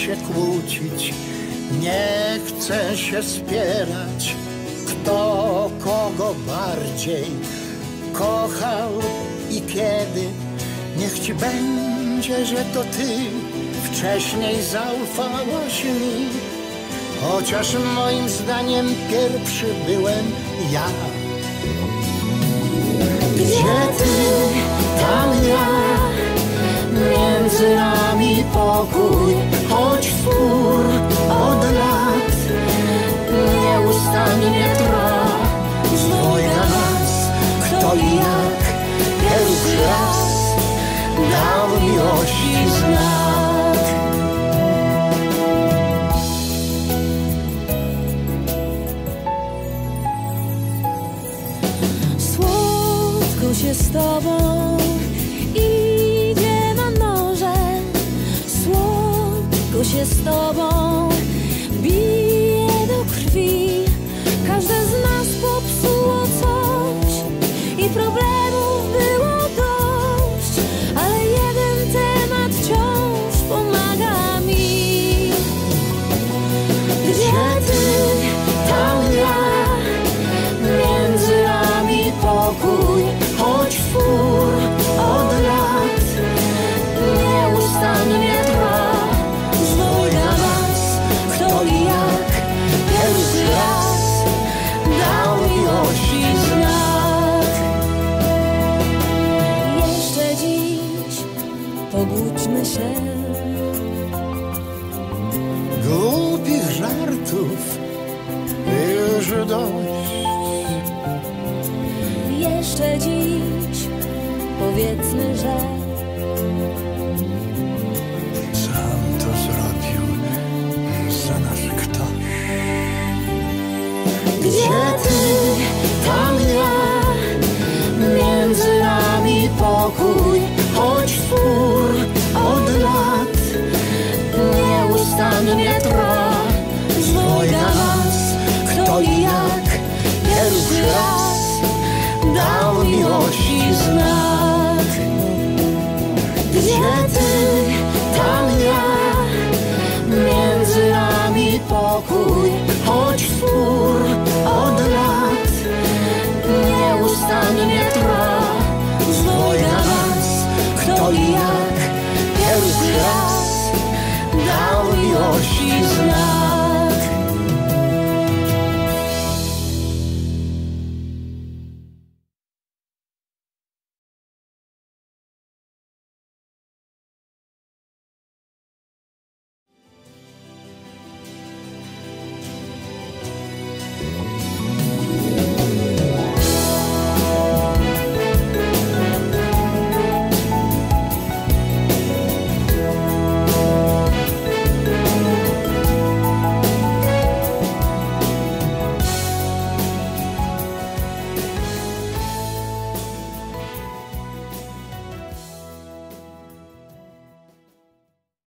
się kłócić, nie chcę się spierać, kto kogo bardziej kochał i kiedy. Niech ci będzie, że to ty wcześniej zaufałaś mi, chociaż moim zdaniem pierwszy byłem ja. Gdzie ty, tam ja, między nami pokój, choć spór od lat nieustannie trwa. Dwojga nas, kto i jak pierwszy raz dał miłości znak. Słodko się z tobą idzie na noże, słodko się z tobą bije do krwi. Każde z nas popsuło coś i problemów było dość, ale jeden temat wciąż pomaga mi. Gdzie ty, tam ja, między nami pokój, choć spór od lat nieustannie trwa. Dwojga nas, kto i jak pierwszy raz dał miłości znak. Jeszcze dziś pogódźmy się. Głupich żartów już dość. Jeszcze dziś powiedzmy, że Sam to zrobił za nas ktoś. Gdzie ty, tam ja, między nami pokój, choć spór od lat nieustannie trwa. Dwojga nas, kto i jak pierwszy raz dał miłości znak. Gdzie ty,